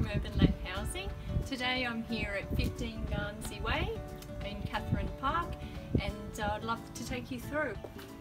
urban let housing. Today I'm here at 15 Garnsey Way in Catherine Park, and I'd love to take you through.